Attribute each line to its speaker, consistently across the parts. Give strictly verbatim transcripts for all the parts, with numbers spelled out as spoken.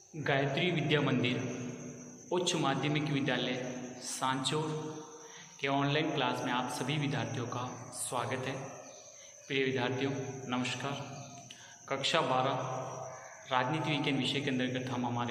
Speaker 1: गायत्री विद्या मंदिर उच्च माध्यमिक विद्यालय सांचौर के ऑनलाइन क्लास में आप सभी विद्यार्थियों का स्वागत है। प्रिय विद्यार्थियों नमस्कार। कक्षा बारह राजनीति विज्ञान विषय के अंतर्गत हम हमारे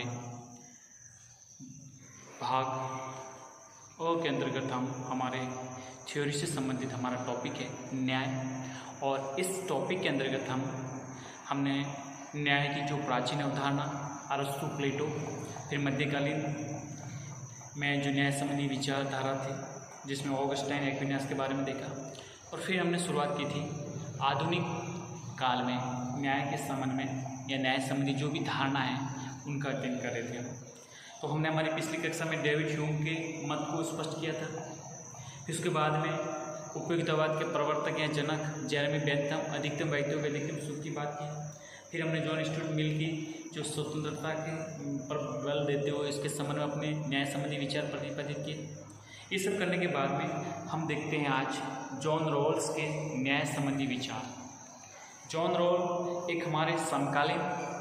Speaker 1: भाग अ के अंतर्गत हम हमारे थ्योरी से संबंधित हमारा टॉपिक है न्याय, और इस टॉपिक के अंतर्गत हम हमने न्याय की जो प्राचीन अवधारणा अरस्तु, प्लेटो, फिर मध्यकालीन में जो न्याय संबंधी विचारधारा थी जिसमें ऑगस्टाइन एक्विनास के बारे में देखा, और फिर हमने शुरुआत की थी आधुनिक काल में न्याय के संबंध में या न्याय संबंधी जो भी धारणा है उनका अध्ययन कर रहे थे। तो हमने हमारी पिछली कक्षा में डेविड ह्यूम के मत को स्पष्ट किया था। फिर उसके बाद में उपयोगितावाद के प्रवर्तक या जनक जेरेमी बेंथम अधिकतम व्यक्तियों के अधिकतम सुख की बात की। फिर हमने जॉन स्टुअर्ट मिल की जो स्वतंत्रता के पर बल देते हुए इसके संबंध में अपने न्याय संबंधी विचार प्रतिपादित किए। ये सब करने के बाद में हम देखते हैं आज जॉन रॉल्स के न्याय संबंधी विचार। जॉन रॉल एक हमारे समकालीन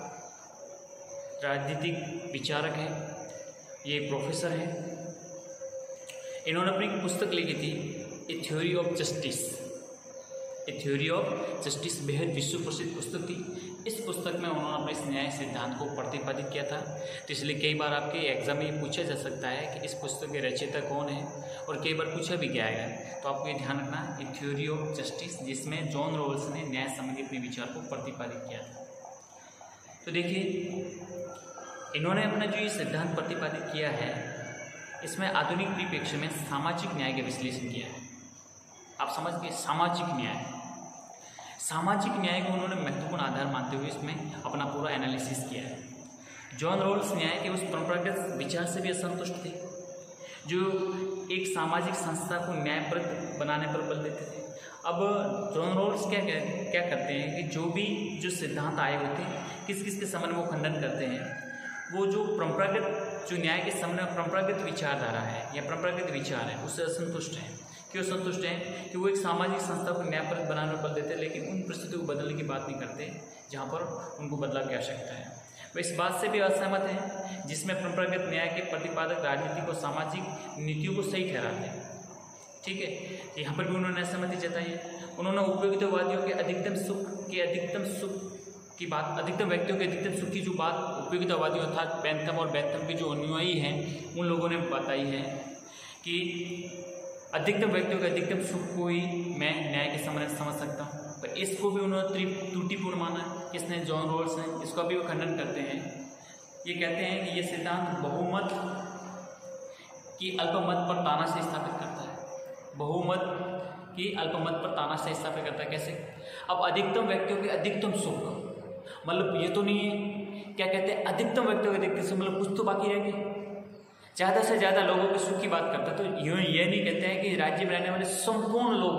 Speaker 1: राजनीतिक विचारक है, ये प्रोफेसर है। इन्होंने अपनी पुस्तक लिखी थी a theory of justice. A theory of justice बेहद विश्व प्रसिद्ध पुस्तक थी। इस पुस्तक में उन्होंने अपने इस न्याय सिद्धांत को प्रतिपादित किया था। तो इसलिए कई बार आपके एग्जाम में ये पूछा जा सकता है कि इस पुस्तक के रचयिता कौन है, और कई बार पूछा भी गया है। तो आपको ये ध्यान रखना ए थ्योरी ऑफ जस्टिस, जिसमें जॉन रॉल्स ने न्याय संबंधी अपने विचार को प्रतिपादित किया था। तो देखिए इन्होंने अपना जो ये सिद्धांत प्रतिपादित किया है इसमें आधुनिक परिप्रेक्ष्य में सामाजिक न्याय का विश्लेषण किया है। आप समझ गए, सामाजिक न्याय। सामाजिक न्याय को उन्होंने महत्वपूर्ण आधार मानते हुए इसमें अपना पूरा एनालिसिस किया है। जॉन रॉल्स न्याय के उस परंपरागत विचार से भी असंतुष्ट थे जो एक सामाजिक संस्था को न्यायप्रद बनाने पर बल देते थे। अब जॉन रॉल्स क्या क्या करते हैं कि जो भी जो सिद्धांत आए होते हैं किस किस के संबंध में वो खंडन करते हैं। वो जो परंपरागत जो न्याय के संबंध में परंपरागत विचारधारा है या परंपरागत विचार है उससे असंतुष्ट है। क्यों संतुष्ट हैं? कि वो एक सामाजिक संस्था को न्यायप्रद बनाने पर बल देते हैं, लेकिन उन परिस्थितियों को बदलने की बात नहीं करते जहाँ पर उनको बदलाव की आवश्यकता है। वो इस बात से भी असहमत हैं जिसमें परंपरागत न्याय के प्रतिपादक राजनीतिक और सामाजिक नीतियों को सही ठहराते हैं। ठीक है, यहाँ पर भी उन्होंने असहमति जताई है। उन्होंने उपयोगितावादियों के अधिकतम सुख के अधिकतम सुख की बात, अधिकतम व्यक्तियों के अधिकतम सुख की जो बात उपयोगितावादियों अर्थात बेंथम और बेंथम के जो अनुयायी हैं उन लोगों ने बताई है कि अधिकतम व्यक्तियों के अधिकतम सुख को ही मैं न्याय के संबंध में समझ सकता हूँ। पर इसको भी उन्होंने त्रुटिपूर्ण माना है। किसने? जॉन रॉल्स ने। इसको भी वो खंडन करते हैं। ये कहते हैं कि ये सिद्धांत बहुमत की अल्पमत पर तानाशाही स्थापित करता है। बहुमत की अल्पमत पर तानाशाही स्थापित करता है। कैसे? अब अधिकतम व्यक्तियों के अधिकतम सुख, मतलब ये तो नहीं है क्या कहते हैं अधिकतम व्यक्तियों के अधिकतम सुख, मतलब कुछ तो बाकी रह गया। ज़्यादा से ज़्यादा लोगों के सुख की बात करता है। तो यूँ ये नहीं कहते हैं कि राज्य में रहने वाले संपूर्ण लोगों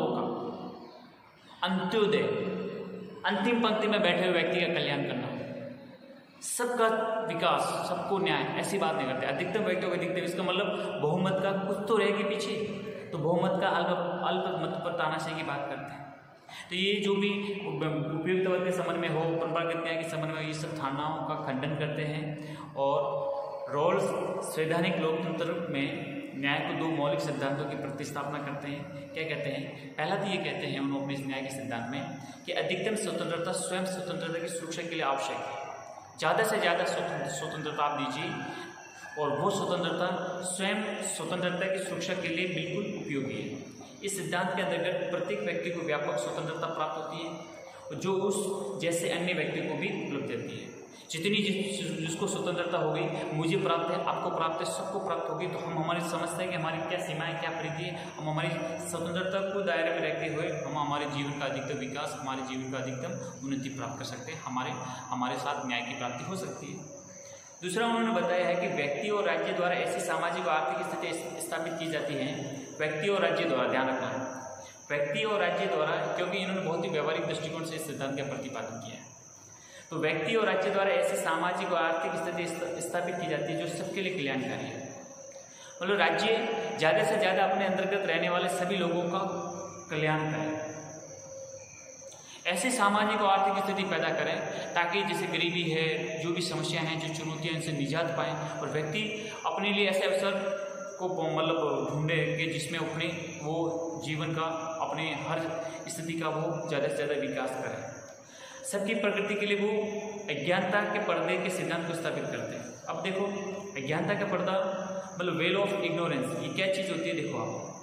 Speaker 1: का अंत्योदय, अंतिम पंक्ति में बैठे हुए व्यक्ति का कल्याण करना, सबका विकास, सबको न्याय, ऐसी बात नहीं करते। अधिकतम व्यक्तियों का अधिकतम, इसका मतलब बहुमत का कुछ तो रहेगी पीछे, तो बहुमत का अल्प अल्प मत पर तानाशाही की बात करते हैं। तो ये जो भी उपयुक्तवाद के संबंध में हो, परंपरागत न्याय के संबंध में, ये सब धारणाओं का खंडन करते हैं। और रॉल्स संवैधानिक लोकतंत्र में न्याय को दो मौलिक सिद्धांतों की प्रतिस्थापना करते हैं। क्या कहते हैं? पहला तो ये कहते हैं उन्होंने अपने न्याय के सिद्धांत में कि अधिकतम स्वतंत्रता स्वयं स्वतंत्रता की सुरक्षा के लिए आवश्यक है। ज़्यादा से ज़्यादा स्वतंत्रता आप दीजिए, और वो स्वतंत्रता स्वयं स्वतंत्रता की सुरक्षा के लिए बिल्कुल उपयोगी है। इस सिद्धांत के अंतर्गत प्रत्येक व्यक्ति को व्यापक स्वतंत्रता प्राप्त होती है जो उस जैसे अन्य व्यक्ति को भी उपलब्ध होती है। जितनी जिस जिसको स्वतंत्रता होगी, मुझे प्राप्त है, आपको प्राप्त है, सबको प्राप्त होगी, तो हम हमारी समझते हैं कि हमारी क्या सीमाएं, क्या परिधि है। हम हमारी स्वतंत्रता को दायरे में रखते हुए हम हमारे जीवन का अधिकतम विकास, हमारे जीवन का अधिकतम उन्नति प्राप्त कर सकते हैं। हमारे हमारे साथ न्याय की प्राप्ति हो सकती है। दूसरा उन्होंने बताया है कि व्यक्ति और राज्य द्वारा ऐसी सामाजिक और आर्थिक स्थिति स्थापित की जाती है। व्यक्ति और राज्य द्वारा, ध्यान रखना है, व्यक्ति और राज्य द्वारा, क्योंकि इन्होंने बहुत ही व्यवहारिक दृष्टिकोण से इस सिद्धांत का प्रतिपादन किया है। तो व्यक्ति और राज्य द्वारा ऐसी सामाजिक और आर्थिक स्थिति स्थापित की जाती है जो सबके लिए कल्याणकारी है। मतलब राज्य ज़्यादा से ज़्यादा अपने अंतर्गत रहने वाले सभी लोगों का कल्याण करे। ऐसे सामाजिक और आर्थिक स्थिति पैदा करें ताकि जैसे गरीबी है, जो भी समस्याएं हैं, जो चुनौतियां, इनसे निजात पाएँ और व्यक्ति अपने लिए ऐसे अवसर को मतलब ढूंढे कि जिसमें अपने वो जीवन का, अपने हर स्थिति का वो ज़्यादा से ज़्यादा विकास करें। सबकी प्रकृति के लिए वो अज्ञानता के पर्दे के सिद्धांत को स्थापित करते हैं। अब देखो, अज्ञानता का पर्दा मतलब वेल ऑफ इग्नोरेंस, ये क्या चीज़ होती है? देखो आप,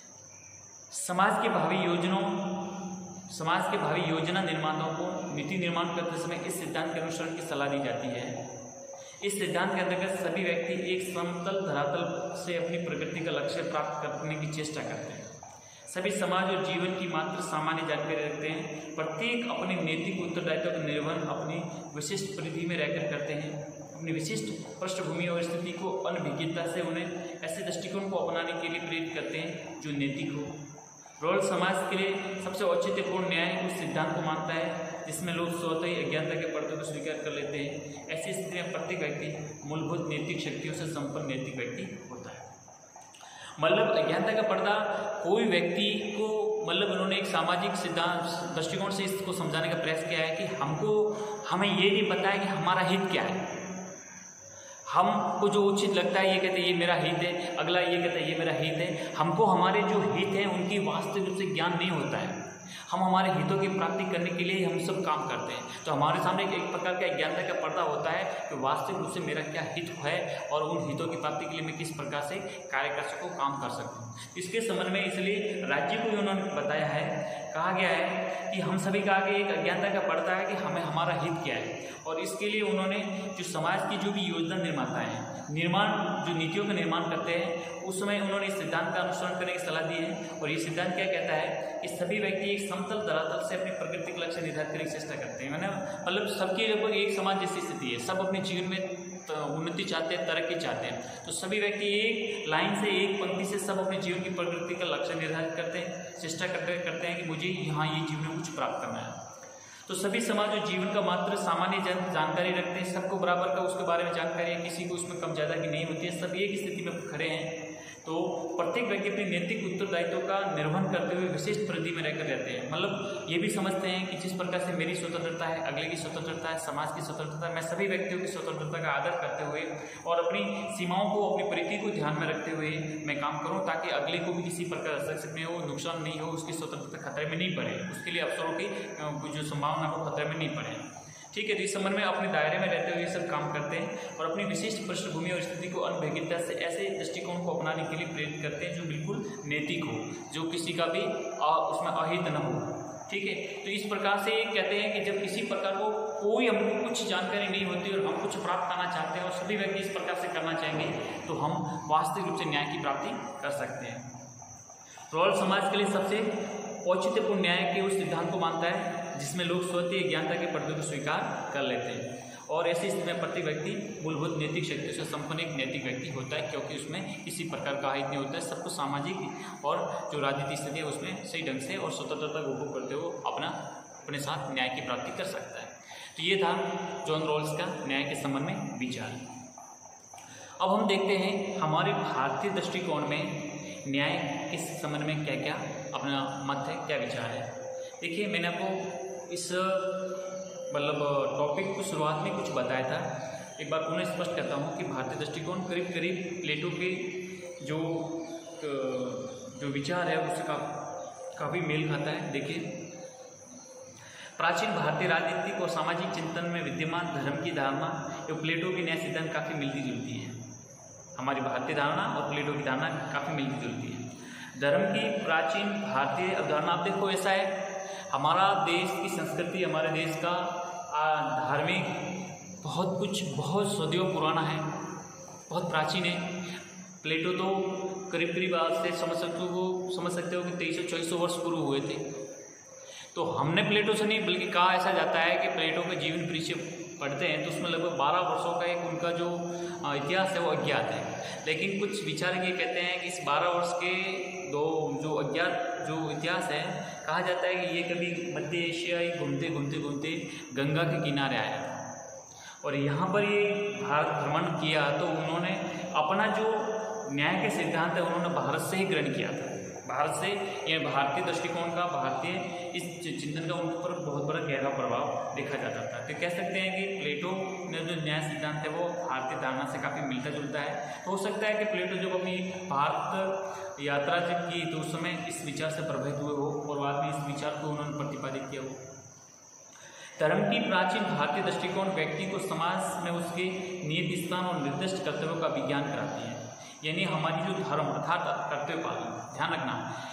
Speaker 1: समाज के भावी योजनाओं समाज के भावी योजना निर्माताओं को नीति निर्माण करते समय इस सिद्धांत के अनुसरण की सलाह दी जाती है। इस सिद्धांत के अंतर्गत सभी व्यक्ति एक समतल धरातल से अपनी प्रगति का लक्ष्य प्राप्त करने की चेष्टा करते हैं। सभी समाज और जीवन की मात्र सामान्य जानकारी रखते हैं। प्रत्येक अपने नैतिक उत्तरदायित्व का निर्वहन अपनी विशिष्ट परिधि में रहकर करते हैं। अपनी विशिष्ट पृष्ठभूमि और स्थिति को अनभिज्ञता से उन्हें ऐसे दृष्टिकोण को अपनाने के लिए प्रेरित करते हैं जो नैतिक हो। रोल समाज के लिए सबसे औचित्यपूर्ण न्याय उस सिद्धांत को मानता है जिसमें लोग स्वतः ही अज्ञानता के पर्दे को स्वीकार कर लेते हैं। ऐसी स्थिति में प्रत्येक व्यक्ति मूलभूत नैतिक शक्तियों से संपन्न नैतिक व्यक्ति होता है। मतलब अज्ञानता का पर्दा कोई व्यक्ति को, मतलब उन्होंने एक सामाजिक सिद्धांत दृष्टिकोण से इसको समझाने का प्रयास किया है कि हमको हमें ये नहीं पता है कि हमारा हित क्या है। हमको जो उचित लगता है ये कहते हैं ये मेरा हित है, अगला ये कहता है ये मेरा हित है। हमको हमारे जो हित हैं उनकी वास्तविक रूप से ज्ञान नहीं होता है। हम हमारे हितों की प्राप्ति करने के लिए हम सब काम करते हैं, तो हमारे सामने एक प्रकार का अज्ञानता का पर्दा होता है कि वास्तविक रूप से मेरा क्या हित है और उन हितों की प्राप्ति के लिए मैं किस प्रकार से कार्य कर सकूँ, काम कर सकूँ। इसके संबंध में इसलिए राज्य को उन्होंने बताया है, कहा गया है कि हम सभी का आगे एक अज्ञानता का पर्दा है कि हमें हमारा हित क्या है। और इसके लिए उन्होंने जो समाज की जो भी योजना निर्माता है, निर्माण जो नीतियों का निर्माण करते हैं, उस समय उन्होंने इस सिद्धांत का अनुसरण करने की सलाह दी है। और ये सिद्धांत क्या कहता है कि सभी व्यक्ति एक समतल धरातल से अपने प्रकृति के लक्ष्य निर्धारित करने की चेष्टा करते हैं। मैंने मतलब सबकी लगभग एक समान जैसी स्थिति है, सब अपने जीवन में उन्नति चाहते हैं, तरक्की चाहते हैं। तो सभी व्यक्ति एक लाइन से, एक पंक्ति से सब अपने जीवन की प्रकृति का लक्ष्य निर्धारित करते हैं, चेष्टा करते करते हैं कि मुझे यहाँ ये जीवन में कुछ प्राप्त करना है। तो सभी समाज और जीवन का मात्र सामान्य जानकारी रखते हैं, सबको बराबर का उसके बारे में जानकारी है, किसी को उसमें कम ज़्यादा की नहीं होती है, सब एक स्थिति में खड़े हैं। तो प्रत्येक व्यक्ति अपनी नैतिक उत्तरदायित्व का निर्वहन करते हुए विशिष्ट परिधि में रहकर रहते हैं। मतलब ये भी समझते हैं कि जिस प्रकार से मेरी स्वतंत्रता है, अगले की स्वतंत्रता है, समाज की स्वतंत्रता है, मैं सभी व्यक्तियों की स्वतंत्रता का आदर करते हुए और अपनी सीमाओं को, अपनी परिधि को ध्यान में रखते हुए मैं काम करूँ ताकि अगले को भी किसी प्रकार हस्तक्षेप नहीं हो, नुकसान नहीं हो, उसकी स्वतंत्रता खतरे में नहीं पड़े, उसके लिए अवसरों की जो संभावना हो खतरे में नहीं पड़े। ठीक है, तो इस संबंध में अपने दायरे में रहते हुए ये सब काम करते हैं और अपनी विशिष्ट पृष्ठभूमि और स्थिति को अनभिज्ञता से ऐसे दृष्टिकोण को अपनाने के लिए प्रेरित करते हैं जो बिल्कुल नैतिक हो, जो किसी का भी आ, उसमें अहित न हो। ठीक है, तो इस प्रकार से कहते हैं कि जब किसी प्रकार को कोई हमको कुछ जानकारी नहीं होती और हम कुछ प्राप्त करना चाहते हैं और सभी व्यक्ति इस प्रकार से करना चाहेंगे तो हम वास्तविक रूप से न्याय की प्राप्ति कर सकते हैं। रोल समाज के लिए सबसे औचित्यपूर्ण न्याय के उस सिद्धांत को मानता है जिसमें लोग स्वतः ज्ञानता के पर्दे को स्वीकार कर लेते हैं और ऐसी स्थिति में प्रत्येक व्यक्ति मूलभूत नैतिक शक्ति से संपन्न एक नैतिक व्यक्ति होता है, क्योंकि उसमें किसी प्रकार का अहित नहीं होता है। सबको सामाजिक और जो राजनीतिक स्थिति है उसमें सही ढंग से और स्वतंत्रता का उपभोग करते हुए अपना अपने साथ न्याय की प्राप्ति कर सकता है। तो ये था जॉन रॉल्स का न्याय के संबंध में विचार। अब हम देखते हैं हमारे भारतीय दृष्टिकोण में न्याय के संबंध में क्या क्या अपना मत है, क्या विचार है। देखिए, मैंने आपको इस मतलब टॉपिक को शुरुआत में कुछ बताया था, एक बार पुनः स्पष्ट करता हूँ कि भारतीय दृष्टिकोण करीब करीब प्लेटो के जो जो विचार है उससे का, काफ़ी मेल खाता है। देखिए, प्राचीन भारतीय राजनीतिक और सामाजिक चिंतन में विद्यमान धर्म की धारणा एवं प्लेटो के न्याय सिद्धांत काफ़ी मिलती जुलती है। हमारी भारतीय धारणा और प्लेटो की धारणा काफ़ी मिलती जुलती है। धर्म की प्राचीन भारतीय अवधारणा, आप देखो ऐसा है, हमारा देश की संस्कृति, हमारे देश का धार्मिक बहुत कुछ बहुत सदियों पुराना है, बहुत प्राचीन है। प्लेटो तो करीब करीब आज से समझ सकते हो समझ सकते हो कि तेईस सौ चौबीस सौ वर्ष पूर्व हुए थे। तो हमने प्लेटो से नहीं बल्कि कहा ऐसा जाता है कि प्लेटो के जीवन परिचय पढ़ते हैं तो उसमें लगभग बारह वर्षों का एक उनका जो इतिहास है वो अज्ञात है। लेकिन कुछ विचारक ये कहते हैं कि इस बारह वर्ष के दो जो अज्ञात जो इतिहास है, कहा जाता है कि ये कभी मध्य एशिया ही घूमते घूमते घूमते गंगा के किनारे आया और यहाँ पर ये भारत भ्रमण किया तो उन्होंने अपना जो न्याय के सिद्धांत है उन्होंने भारत से ही ग्रहण किया था। भारत से या भारतीय दृष्टिकोण का, भारतीय इस चिंतन का उन पर बहुत बड़ा गहरा प्रभाव देखा जा सकता है। तो कह सकते हैं कि प्लेटो ने जो न्याय सिद्धांत है वो भारतीय धारणा से काफ़ी मिलता जुलता है। तो हो सकता है कि प्लेटो जब अपनी भारत यात्रा जब की तो उस समय इस विचार से प्रभावित हुए हो और बाद में इस विचार को उन्होंने प्रतिपादित किया हो। धर्म की प्राचीन भारतीय दृष्टिकोण व्यक्ति को समाज में उसके नियत स्थान और निर्दिष्ट कर्तव्यों का विज्ञान कराती है। यानी हमारी जो धर्म अर्थात कर्तव्य पालन, ध्यान रखना,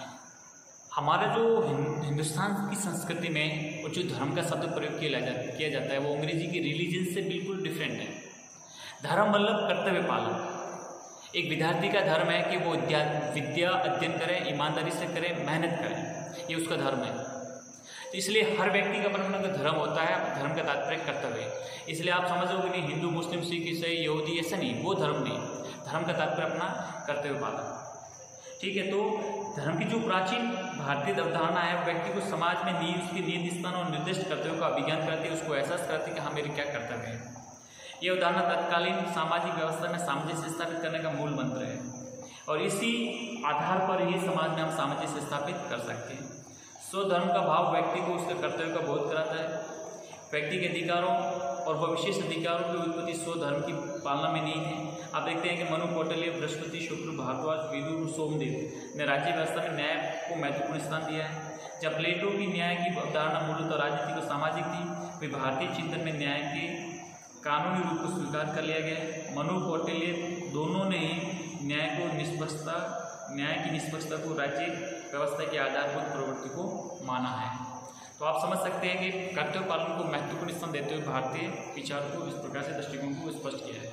Speaker 1: हमारा जो हिंदुस्तान की संस्कृति में जो धर्म का शब्द प्रयोग किया जाता किया जाता है वो अंग्रेजी की रिलीजन से बिल्कुल डिफरेंट है। धर्म मतलब कर्तव्य पालन। एक विद्यार्थी का धर्म है कि वो विद्या विद्या अध्ययन करें, ईमानदारी से करें, मेहनत करें, ये उसका धर्म है। तो इसलिए हर व्यक्ति का अपना अपना धर्म होता है, धर्म का तात्पर्य कर्तव्य है। इसलिए आप समझोगे नहीं हिंदू, मुस्लिम, सिख, ईसाई, यहूदी, ऐसा नहीं, वो धर्म नहीं, धर्म का तात्पर्य अपना कर्तव्य पालन। ठीक है, तो धर्म की जो प्राचीन भारतीय अवधारणा है व्यक्ति को समाज में नी उसके नियत स्थान और निर्दिष्ट कर्तव्यों का विज्ञान कराती है, उसको एहसास कराती है कि हाँ मेरे क्या कर्तव्य है। ये अवधारणा तत्कालीन सामाजिक व्यवस्था में सामंजस्य स्थापित करने का मूल मंत्र है और इसी आधार पर ही समाज में हम सामंजस्य स्थापित कर सकते हैं। स्वधर्म का भाव व्यक्ति को उसके कर्तव्य का बोध कराता है। व्यक्ति के अधिकारों और वह विशेष अधिकारों की उत्पत्ति स्वधर्म की पालना में नहीं है। आप देखते हैं कि मनु, कौटिल्य, बृहस्पति, शुक्र, भारद्वाज, विदुर, सोमदेव ने राज्य व्यवस्था में न्याय को महत्वपूर्ण स्थान दिया है। जब प्लेटो की न्याय की अवधारणा मूलतः राजनीतिक और सामाजिक थी, वे भारतीय चिंतन में न्याय के कानूनी रूप को स्वीकार कर लिया गया। मनु, कौटिल्य दोनों ने ही न्याय को निष्पक्षता न्याय की निष्पक्षता को राज्य व्यवस्था के आधारभूत प्रवृत्ति को माना है। तो आप समझ सकते हैं कि कर्तव्य पालन को महत्वपूर्ण स्थान देते हुए भारतीय विचार को इस प्रकार से दृष्टिकोण को स्पष्ट किया है।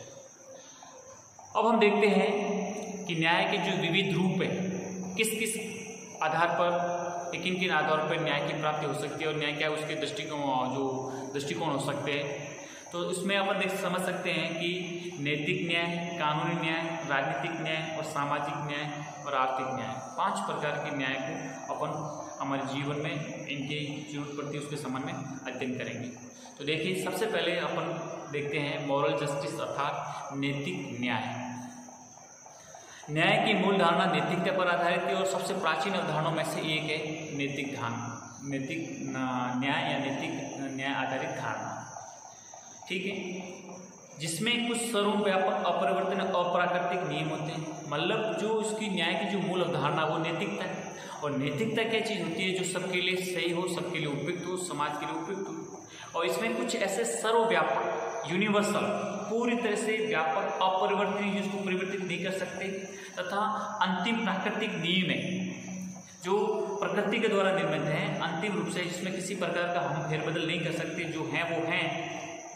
Speaker 1: अब हम देखते हैं कि न्याय के जो विविध रूप है, किस किस आधार पर, किन किन आधार पर न्याय की प्राप्ति हो सकती है और न्याय क्या उसके दृष्टिकोण जो दृष्टिकोण हो सकते हैं। तो इसमें अपन देख समझ सकते हैं कि नैतिक न्याय, कानूनी न्याय, राजनीतिक न्याय और सामाजिक न्याय और आर्थिक न्याय, पांच प्रकार के न्याय को अपन हमारे जीवन में इनके जरूरत पड़ती है उसके संबंध में अध्ययन करेंगे। तो देखिए सबसे पहले अपन देखते हैं मॉरल जस्टिस अर्थात नैतिक न्याय। न्याय की मूल धारणा नैतिकता पर आधारित है और सबसे प्राचीन अवधारणाओं में से एक है नैतिक धारणा, नैतिक न्याय या नैतिक न्याय आधारित धारणा। ठीक है, जिसमें कुछ सर्वव्यापक अपरिवर्तनीय अप्राकृतिक नियम होते हैं। मतलब जो उसकी न्याय की जो मूल अवधारणा वो नैतिकता है। और नैतिकता क्या चीज़ होती है जो सबके लिए सही हो, सबके लिए उपयुक्त हो, समाज के लिए उपयुक्त हो। और इसमें कुछ ऐसे सर्वव्यापक यूनिवर्सल, पूरी तरह से व्यापक, अपरिवर्तनीय, जिसको परिवर्तित नहीं कर सकते, तथा अंतिम प्राकृतिक नियम है जो प्रकृति के द्वारा निर्मित है, अंतिम रूप से जिसमें किसी प्रकार का हम फेरबदल नहीं कर सकते, जो हैं वो हैं,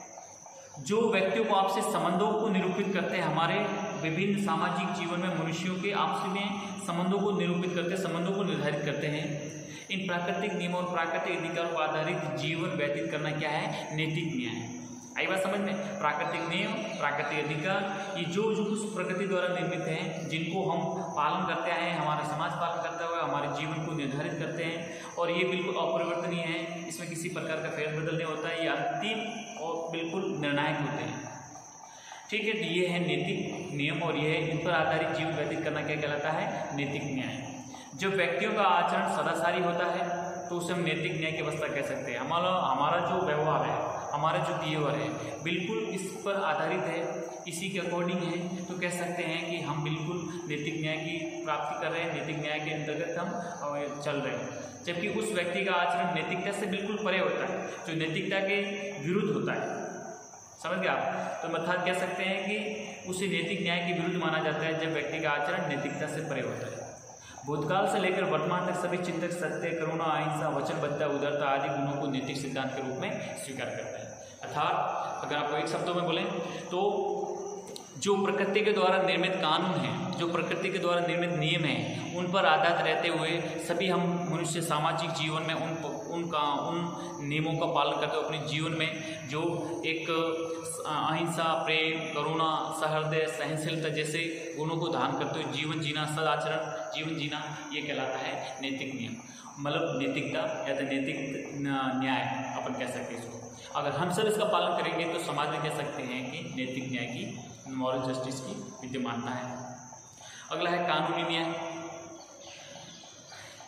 Speaker 1: जो व्यक्तियों को आपसे संबंधों को निरूपित करते हैं। हमारे विभिन्न सामाजिक जीवन में मनुष्यों के आपस में संबंधों को निरूपित करते हैं, संबंधों को निर्धारित करते हैं। इन प्राकृतिक नियमों और प्राकृतिक अधिकारों पर आधारित जीवन व्यतीत करना क्या है? नैतिक न्याय। आई बात समझ में? प्राकृतिक नियम, प्राकृतिक अधिकार, ये जो जो कुछ प्रकृति द्वारा निर्मित हैं, जिनको हम पालन करते हैं, हमारा समाज पालन करता हुआ हमारे जीवन को निर्धारित करते हैं और ये बिल्कुल अपरिवर्तनीय है, इसमें किसी प्रकार का फेरबदल नहीं होता है, ये अंतिम और बिल्कुल निर्णायक होते हैं। ठीक है, तो ये है नैतिक नियम और ये है इन पर आधारित जीवन व्यतीत करना क्या कहलाता है? नैतिक न्याय। जब व्यक्तियों का आचरण सदाचारी होता है तो उसे हम नैतिक न्याय की अवस्था कह सकते हैं। हमारा हमारा जो व्यवहार है, हमारा जो बिहेवियर है, बिल्कुल इस पर आधारित है, इसी के अकॉर्डिंग है, तो कह सकते हैं कि हम बिल्कुल नैतिक न्याय की प्राप्ति कर रहे हैं, नैतिक न्याय के अंतर्गत हम चल रहे हैं। जबकि उस व्यक्ति का आचरण नैतिकता से बिल्कुल परे होता है, जो नैतिकता के विरुद्ध होता है। समझ गए आप? तो अर्थात कह सकते हैं कि उसे नैतिक न्याय के विरुद्ध माना जाता है जब व्यक्ति का आचरण नैतिकता से परे होता है। भूतकाल से लेकर वर्तमान तक सभी चिंतक सत्य, करुणा, अहिंसा, वचनबद्धता, उदारता आदि गुणों को नैतिक सिद्धांत के रूप में स्वीकार करते हैं। अर्थात अगर आपको एक शब्दों में बोलें तो जो प्रकृति के द्वारा निर्मित कानून है, जो प्रकृति के द्वारा निर्मित नियम है, उन पर आधारित रहते हुए सभी हम मनुष्य सामाजिक जीवन में उन उनका उन नियमों का पालन करते हुए अपने जीवन में जो एक अहिंसा, प्रेम, करुणा, सहृदय, सहनशीलता जैसे गुणों को धारण करते हुए जीवन जीना, सदाचरण जीवन जीना, ये कहलाता है नैतिक नियम। मतलब नैतिकता या तो नैतिक न्याय अपन कह सकते हैं इसको। अगर हम सब इसका पालन करेंगे तो समाज में कह सकते हैं कि नैतिक न्याय की, मॉरल जस्टिस की विद्यमानता है। अगला है कानूनी न्याय।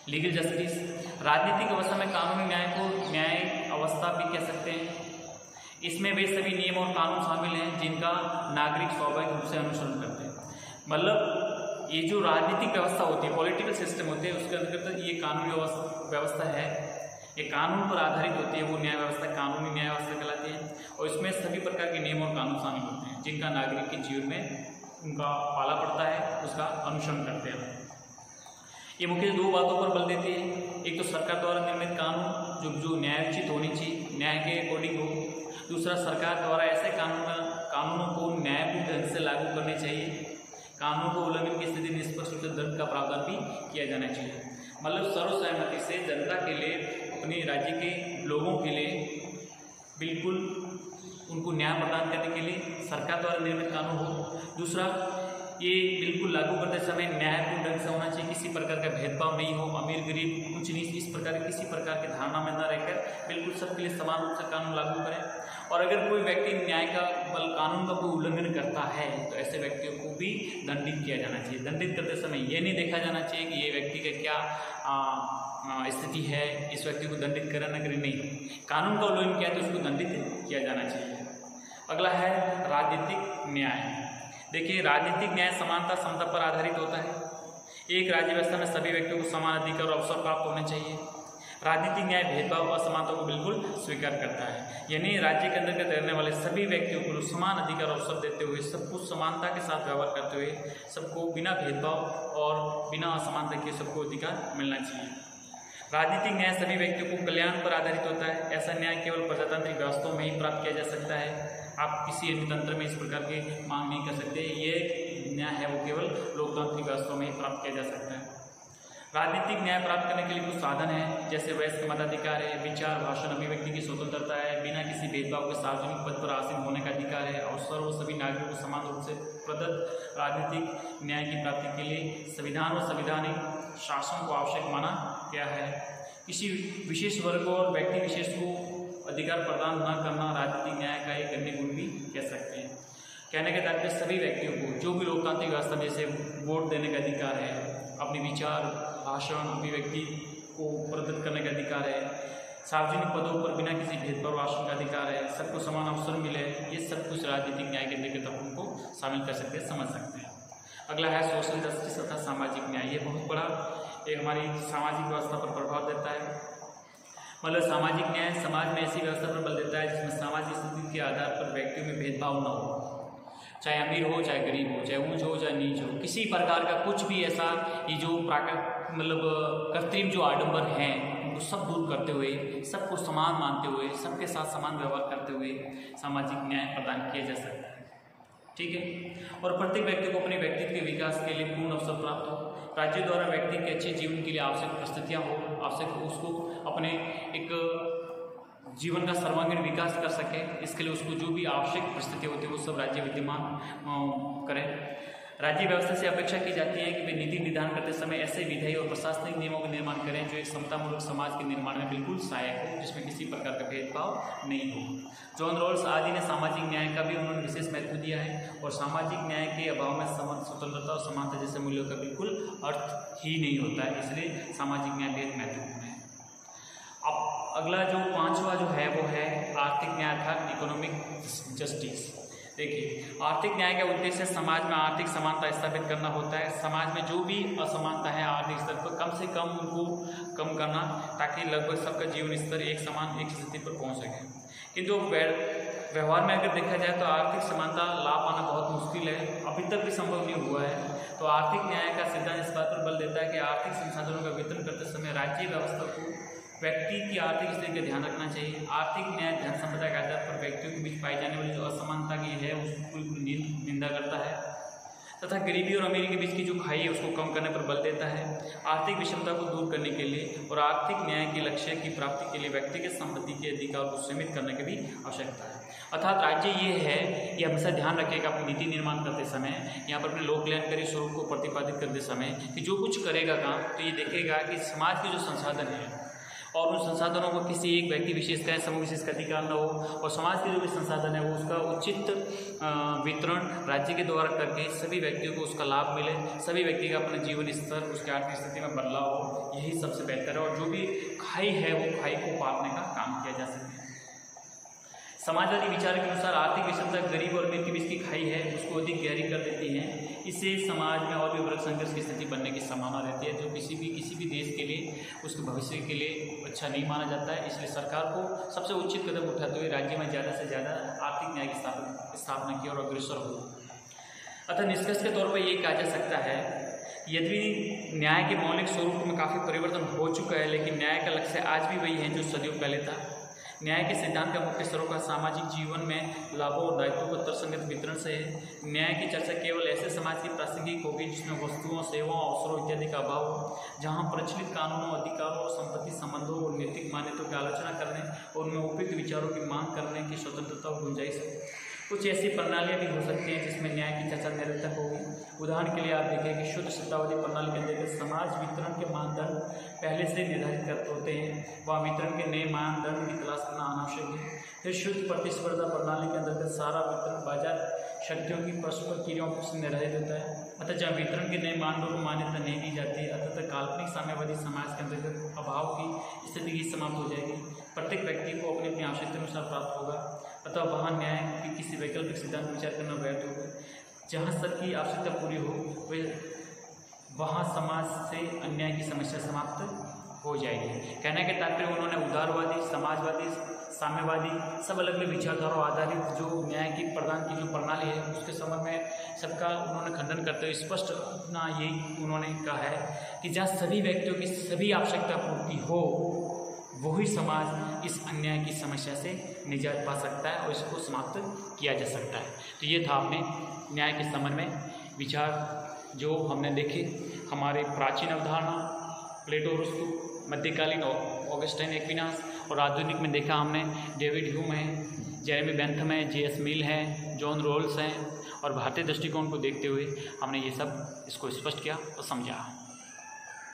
Speaker 1: लीगल जस्टिस, राजनीतिक अवस्था में कानूनी न्याय को न्यायिक अवस्था भी कह सकते हैं। इसमें वे सभी नियम और कानून शामिल हैं जिनका नागरिक स्वाभाविक रूप से अनुसरण करते हैं। मतलब ये जो राजनीतिक व्यवस्था होती है, पॉलिटिकल सिस्टम होते हैं, उसके अंतर्गत ये कानूनी व्यवस्था है, ये कानून पर आधारित होती है, वो न्याय व्यवस्था कानूनी न्याय व्यवस्था कहलाती है। और इसमें सभी प्रकार के नियम और कानून शामिल होते हैं जिनका नागरिक के जीवन में उनका पाला पड़ता है, उसका अनुसरण करते हैं। ये मुख्य दो बातों पर बल देती है। एक तो सरकार द्वारा निर्मित कानून जो जो न्यायोचित होनी चाहिए, न्याय के अकॉर्डिंग हो। दूसरा, सरकार द्वारा ऐसे कानून कानूनों को न्यायपूर्ण ढंग से लागू करने चाहिए। कानून को उल्लंघन की स्थिति निष्पक्ष रूप से दंड का प्रावधान भी किया जाना चाहिए। मतलब सर्वसहमति से जनता के लिए, अपने राज्य के लोगों के लिए बिल्कुल उनको न्याय प्रदान करने के लिए सरकार द्वारा निर्मित कानून हो। दूसरा, ये बिल्कुल लागू करते समय न्यायपूर्ण ढंग से होना चाहिए, किसी प्रकार का भेदभाव नहीं हो, अमीर गरीब ऊंच नीच इस प्रकार किसी प्रकार की धारणा में न रहकर बिल्कुल सबके लिए समान रूप से कानून लागू करें। और अगर कोई व्यक्ति न्याय का बल कानून का कोई उल्लंघन करता है तो ऐसे व्यक्तियों को भी दंडित किया जाना चाहिए। दंडित करते समय ये नहीं देखा जाना चाहिए कि ये व्यक्ति का क्या आ, स्थिति है, इस व्यक्ति को दंडित करें न करें, नहीं, कानून का उल्लंघन किया तो उसको दंडित किया जाना चाहिए। अगला है राजनीतिक न्याय। देखिए, राजनीतिक न्याय समानता समता पर आधारित होता है। एक राज्य व्यवस्था में सभी व्यक्तियों को समान अधिकार और अवसर प्राप्त होने चाहिए। राजनीतिक न्याय भेदभाव और असमानता को बिल्कुल स्वीकार करता है, यानी राज्य के अंतर्गत रहने वाले सभी व्यक्तियों को समान अधिकार और अवसर देते हुए, सबको समानता के साथ व्यवहार करते हुए, सबको बिना भेदभाव और बिना असमानता के सबको अधिकार मिलना चाहिए। राजनीतिक न्याय सभी व्यक्तियों को कल्याण पर आधारित होता है। ऐसा न्याय केवल प्रजातांत्रिक व्यवस्थाओं में ही प्राप्त किया जा सकता है। आप किसी अन्य तंत्र में इस प्रकार की मांग नहीं कर सकते। ये न्याय है वो केवल लोकतांत्रिक व्यवस्थाओं में ही प्राप्त किया जा सकता है। राजनीतिक न्याय प्राप्त करने के लिए कुछ साधन है, जैसे वयस्क मताधिकार है, विचार भाषण अभिव्यक्ति की स्वतंत्रता है, बिना किसी भेदभाव के सार्वजनिक पद पर आसीन होने का अधिकार है, अवसर और सभी नागरिकों को समान रूप से प्रदत्त राजनीतिक न्याय की प्राप्ति के लिए संविधान और संवैधानिक शासन को आवश्यक माना गया है। किसी विशेष वर्ग और व्यक्ति विशेष को अधिकार प्रदान न करना राजनीतिक न्याय का एक अन्य गुण भी कह सकते हैं। कहने के तात्पर्य सभी व्यक्तियों को जो भी लोकतांत्रिक व्यवस्था जैसे वोट देने का अधिकार है, अपने विचार भाषण अभिव्यक्ति को प्रदत्त करने का अधिकार है, सार्वजनिक पदों पर बिना किसी भेदभाव भाषण का अधिकार है, सबको समान अवसर मिले, ये सब कुछ राजनीतिक न्याय के अंतर्गत अपन को शामिल कर सकते हैं, समझ सकते हैं। अगला है सोशल जस्टिस तथा सामाजिक न्याय। ये बहुत बड़ा एक हमारी सामाजिक व्यवस्था पर प्रभाव देता है। मतलब सामाजिक न्याय समाज में ऐसी व्यवस्था पर बल देता है जिसमें सामाजिक स्थिति के आधार पर व्यक्तियों में भेदभाव न हो, चाहे अमीर हो चाहे गरीब हो, चाहे ऊंच हो चाहे नीच हो, किसी प्रकार का कुछ भी ऐसा ये जो प्राकृतिक मतलब कृत्रिम जो आडंबर हैं उनको सब दूर करते हुए, सबको समान मानते हुए, सबके साथ समान व्यवहार करते हुए सामाजिक न्याय प्रदान किया जा सकता है। ठीक है। और प्रत्येक व्यक्ति को अपने व्यक्तित्व के विकास के लिए पूर्ण अवसर प्राप्त हो, राज्य द्वारा व्यक्ति के अच्छे जीवन के लिए आवश्यक परिस्थितियाँ हो, आवश्यक उसको अपने एक जीवन का सर्वांगीण विकास कर सके, इसके लिए उसको जो भी आवश्यक परिस्थितियाँ होती है वो सब राज्य विद्यमान करें। राज्य व्यवस्था से अपेक्षा की जाती है कि वे नीति निर्धारण करते समय ऐसे विधायी और प्रशासनिक नियमों का निर्माण करें जो एक समतामूलक समाज के निर्माण में बिल्कुल सहायक हो, जिसमें किसी प्रकार का भेदभाव नहीं हो। जॉन रॉल्स आदि ने सामाजिक न्याय का भी उन्होंने विशेष महत्व दिया है और सामाजिक न्याय के अभाव में स्वतंत्रता और समानता जैसे मूल्यों का बिल्कुल अर्थ ही नहीं होता है, इसलिए सामाजिक न्याय बेहद महत्वपूर्ण है। अब अगला जो पांचवा जो है वो है आर्थिक न्याय अर्थात इकोनॉमिक जस्टिस। देखिए, आर्थिक न्याय का उद्देश्य समाज में आर्थिक समानता स्थापित करना होता है। समाज में जो भी असमानता है आर्थिक स्तर पर कम से कम उनको कम करना, ताकि लगभग सबका जीवन स्तर एक समान एक स्थिति पर पहुंच सके। किंतु व्यवहार में अगर देखा जाए तो आर्थिक समानता ला पाना बहुत मुश्किल है, अभी तक भी संभव नहीं हुआ है। तो आर्थिक न्याय का सिद्धांत इस बात पर बल देता है कि आर्थिक संसाधनों का वितरण करते समय राज्य व्यवस्था को व्यक्ति की आर्थिक स्थिति का ध्यान रखना चाहिए। आर्थिक न्याय धन संपदा के आधार पर व्यक्तियों के बीच पाई जाने वाली जो असमानता की है उसको निंदा करता है तथा गरीबी और अमीरी के बीच की जो खाई है उसको कम करने पर बल देता है। आर्थिक विषमता को दूर करने के लिए और आर्थिक न्याय के लक्ष्य की प्राप्ति के लिए व्यक्तिगत संपत्ति के अधिकार को सीमित करने की भी आवश्यकता है। अर्थात राज्य ये है, ये हमेशा ध्यान रखेगा अपनी नीति निर्माण करते समय, यहाँ पर अपने लोक कल्याणकारी स्वरूप को प्रतिपादित करते समय कि जो कुछ करेगा काम तो ये देखेगा कि समाज के जो संसाधन है और उन संसाधनों को किसी एक व्यक्ति विशेष का समूह विशेष का अधिकार न हो, और समाज के जो भी संसाधन है वो उसका उचित वितरण राज्य के द्वारा करके सभी व्यक्तियों को उसका लाभ मिले, सभी व्यक्ति का अपना जीवन स्तर, उसकी आर्थिक स्थिति में बदलाव हो, यही सबसे बेहतर है। और जो भी खाई है वो खाई को पाटने का काम किया जा सके। समाजवादी विचार के अनुसार आर्थिक विषमता गरीब और अमीर के बीच की खाई है उसको अधिक गहरी कर देती है। इससे समाज में और भी वर्ग संघर्ष की स्थिति बनने की संभावना रहती है, जो किसी भी किसी भी देश के लिए उसके भविष्य के लिए अच्छा नहीं माना जाता है। इसलिए सरकार को सबसे उचित कदम उठाते हुए राज्य में ज़्यादा से ज़्यादा आर्थिक न्याय की स्थापना स्थापना की और अग्रसर हो। अतः निष्कर्ष के तौर पर ये कहा जा सकता है, यदि न्याय के मौलिक स्वरूप में काफ़ी परिवर्तन हो चुका है, लेकिन न्याय का लक्ष्य आज भी वही है जो सदियों पहले था। न्याय के सिद्धांत का मुख्य स्तरों का सामाजिक जीवन में लाभों और दायित्वों को तर्कसंगत वितरण से है। न्याय की चर्चा केवल ऐसे समाज की प्रासंगिक होगी जिसमें वस्तुओं, सेवाओं, अवसरों इत्यादि का अभाव हो, जहाँ प्रचलित कानूनों, अधिकारों और संपत्ति संबंधों और नैतिक मान्यताओं की आलोचना करने और उनमें उपयुक्त विचारों की मांग करने की स्वतंत्रता और गुंजाइश है। कुछ ऐसी प्रणालियाँ भी हो सकती हैं जिसमें न्याय की चर्चा निरर्थक होगी। उदाहरण के लिए आप देखें कि शुद्ध सत्तावादी प्रणाली के अंतर्गत समाज वितरण के मानदंड पहले से निर्धारित करते होते हैं, वहाँ वितरण के नए मानदंड की तलाश करना अनावश्यक है। फिर शुद्ध प्रतिस्पर्धा प्रणाली के अंतर्गत सारा वितरण बाजार शक्तियों की परस्पर क्रियाओं से निर्धारित होता है। अतः जब वितरण के नए मानदंडों को मान्यता नहीं दी जाती है, अतः काल्पनिक साम्यवादी समाज के अंतर्गत अभाव की स्थिति ही समाप्त हो जाएगी। प्रत्येक व्यक्ति को अपनी अपनी आवश्यकता अनुसार प्राप्त होगा, अतः वहाँ न्याय की किसी वैकल्पिक सिद्धांत विचार करना व्यर्थ होगा। जहाँ सबकी आवश्यकता पूरी हो वे वहाँ समाज से अन्याय की समस्या समाप्त हो जाएगी। कहने के तात्पर्य उन्होंने उदारवादी, समाजवादी, साम्यवादी सब अलग अलग विचारधाराओं आधारित जो न्याय की प्रदान की जो प्रणाली है उसके संबंध में सबका उन्होंने खंडन करते हुए स्पष्ट अपना यही उन्होंने कहा है कि जहाँ सभी व्यक्तियों की सभी आवश्यकता पूर्ति हो वही समाज इस अन्याय की समस्या से निजात पा सकता है और इसको समाप्त किया जा सकता है। तो ये था आपने न्याय के संबंध में विचार जो हमने देखे, हमारे प्राचीन अवधारणा प्लेटो, अरिस्टो, मध्यकालीन ऑगस्टाइन एक्विनास, और आधुनिक में देखा हमने डेविड ह्यूम है, जेरेमी बेंथम है, जे एस मिल है, जॉन रोल्स हैं, और भारतीय दृष्टिकोण को देखते हुए हमने ये सब इसको स्पष्ट किया और समझा।